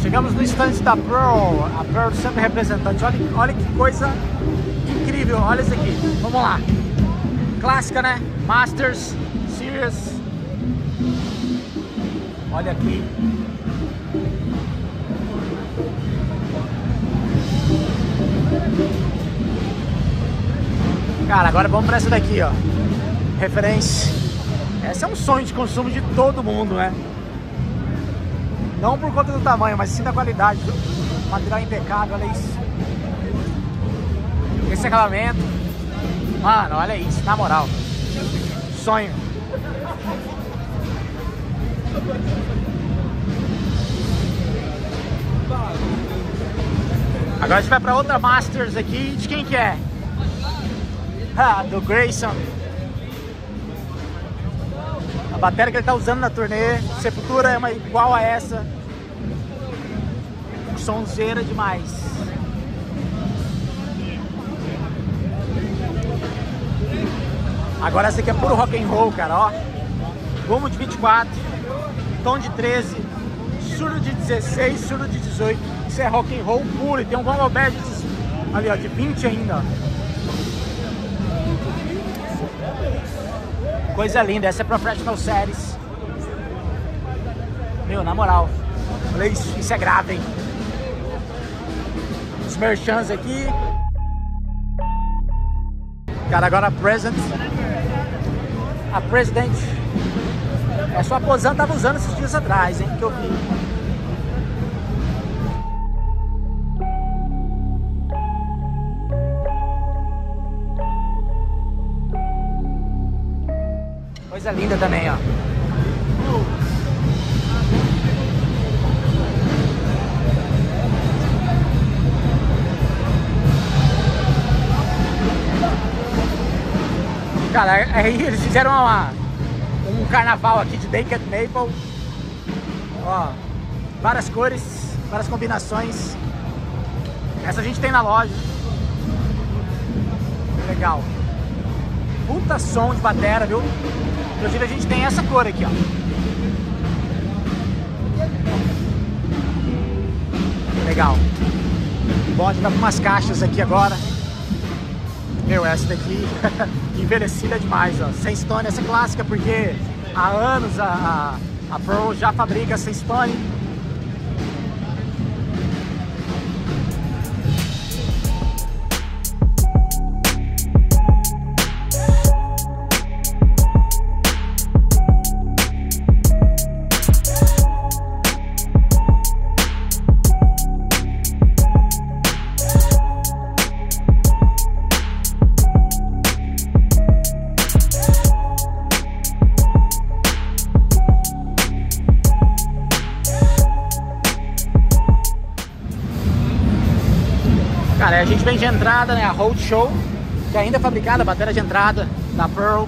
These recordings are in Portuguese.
Chegamos no stand da Pearl, a Pearl sempre representante. Olha que coisa incrível, olha isso aqui. Vamos lá. Clássica, né? Masters, Series. Olha aqui. Cara, agora vamos pra essa daqui, ó. Referência. Essa é um sonho de consumo de todo mundo, né? Não por conta do tamanho, mas sim da qualidade. Material impecável, olha isso. Esse acabamento. Mano, olha isso, na moral. Sonho. Agora a gente vai pra outra Masters aqui. De quem que é? Ah, do Grayson. A bateria que ele tá usando na turnê. Sepultura é uma igual a essa. Sonzeira demais. Agora essa aqui é puro rock and roll, cara, ó. Gomo de 24, tom de 13, surdo de 16, surdo de 18. Isso é rock and roll puro. E tem um Gongo Bad ali, ó, de 20 ainda, ó. Coisa linda, essa é Professional Series. Meu, na moral, olha isso é grave, hein? Os merchants aqui. Cara, agora a President. É sua aposenta, tava usando esses dias atrás, hein? Que eu vi. Coisa linda também, ó. Cara, aí eles fizeram um carnaval aqui de Naked Maple. Ó, várias cores, várias combinações. Essa a gente tem na loja. Legal. Puta som de batera, viu? Inclusive a gente tem essa cor aqui, ó. Legal. Bom, a gente tá com umas caixas aqui agora. Meu, essa daqui envelhecida demais, ó. Sem Stone, essa é clássica porque há anos a Pearl já fabrica sem Stone. Cara, a gente vem de entrada, né, a Roadshow, que ainda é fabricada, a bateria de entrada da Pearl.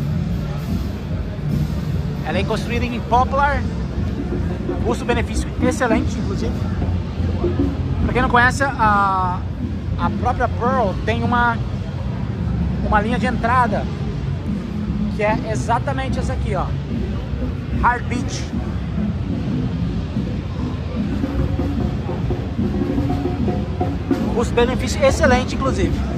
Ela é construída em Poplar, custo-benefício excelente, inclusive. Pra quem não conhece, a própria Pearl tem uma linha de entrada, que é exatamente essa aqui, ó, Heartbeat. Custo-benefício excelente, inclusive.